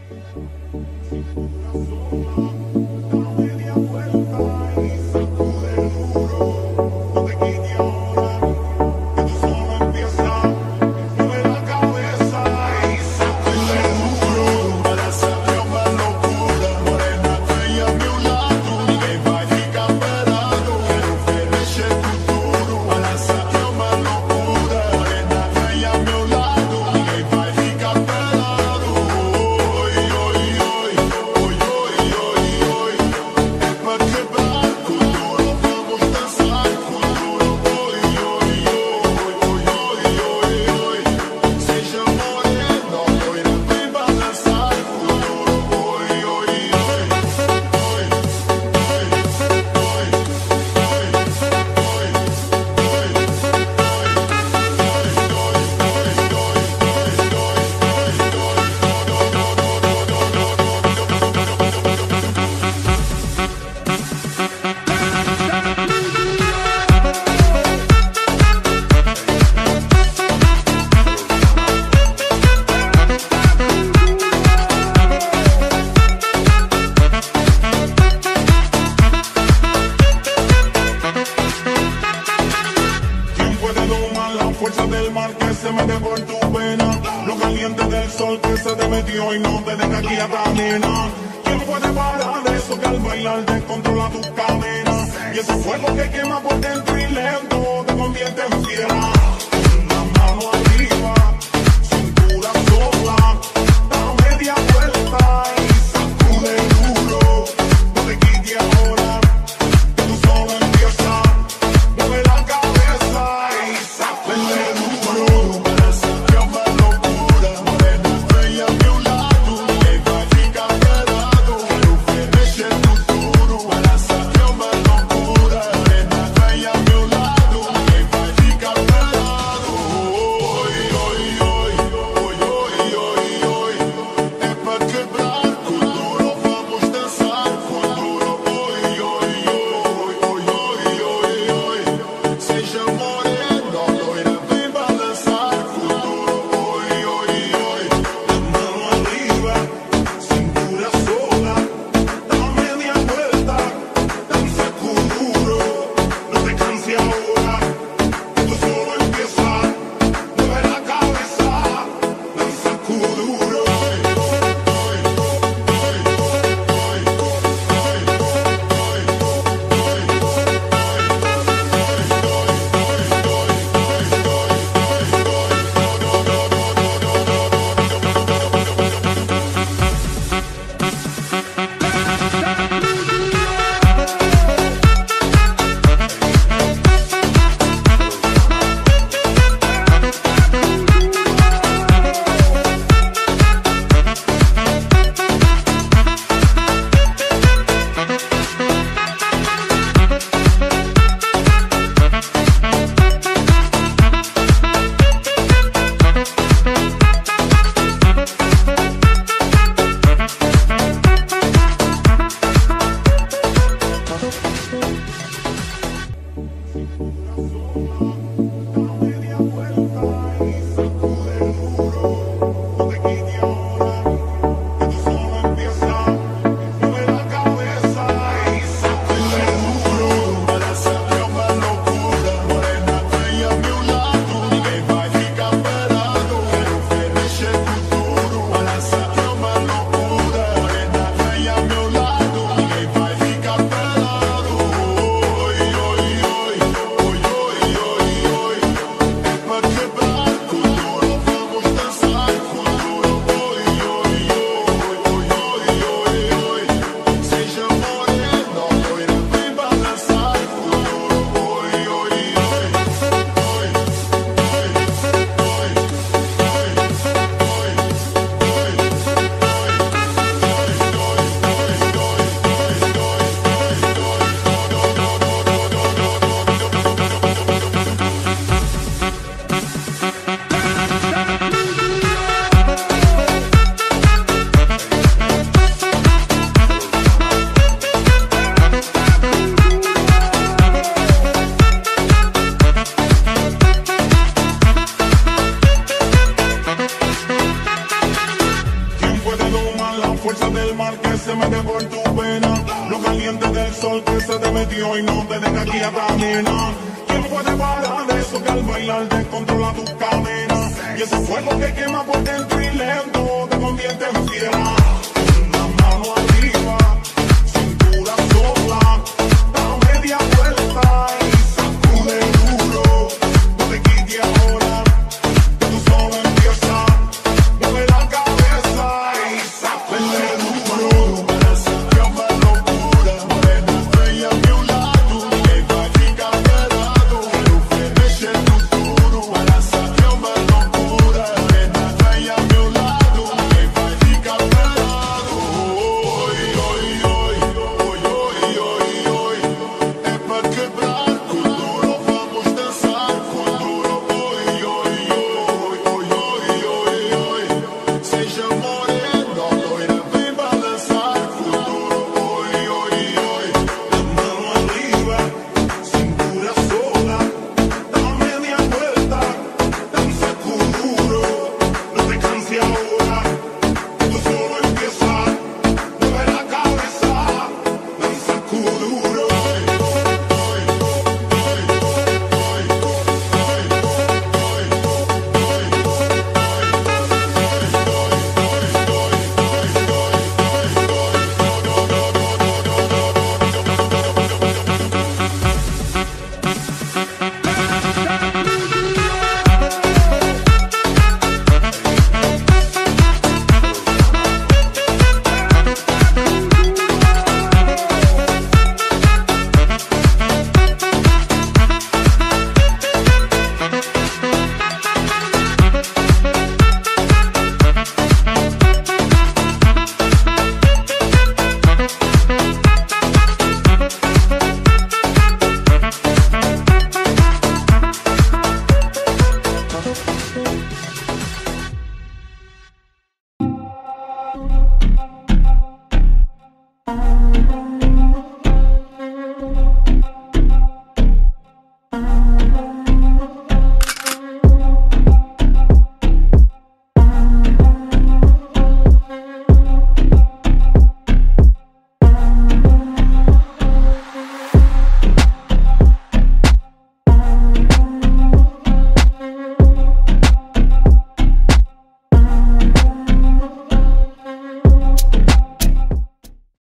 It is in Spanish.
fuerza del mar que se mete por tu vena, lo caliente del sol que se te metió y no te deja aquí a caminar. ¿Quién puede parar eso que al bailar te controla tus cadenas? Y ese fuego que quema por dentro y lento te convierte en fiera. Una mano arriba, cintura sola, da media vuelta y sacude duro. No te quites ahora, que tú solo empiezas. Mueve la cabeza y sacude duro. Para sacar más locura, morena estrella a mi lado, que va a ficar pelado. Quiero que el futuro. Para sacar más locura, morena estrella a mi lado, que va a ficar pelado. fuerza del mar que se mete por tu pena, lo caliente del sol que se te metió y no te deja quieta, nena. ¿Quién puede parar eso que al bailar descontrola tus cadenas? Y ese fuego que quema por dentro y lento te convierte en fiera. Una mano arriba, cintura sola, da media vuelta y sacude duro. No te quites ahora, que tú solo empiezas. Mueve la cabeza y sacude duro. Para saber uma loucura, morena venha ao meu lado, ninguém vai ficar parado. Quero ver mexer no duro. Para saber uma loucura, morena venha ao meu lado, ninguém vai ficar parado. Oi, oi, oi, oi, oi, oi, oi. É pra quebrar com duro, vamos dançar com duro. Oi, oi, oi, oi, oi, oi, oi. Seja morena, loira, vem balançar com duro. Oi, oi, oi. Mano arriba, cintura sola, da media vuelta, danza duro. No te canses ahora, tú solo empieza. Mueve la cabeza, danza duro.